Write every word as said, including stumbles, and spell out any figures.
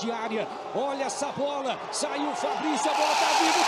grande área. Olha essa bola. Saiu o Fabrício, a bola tá viva.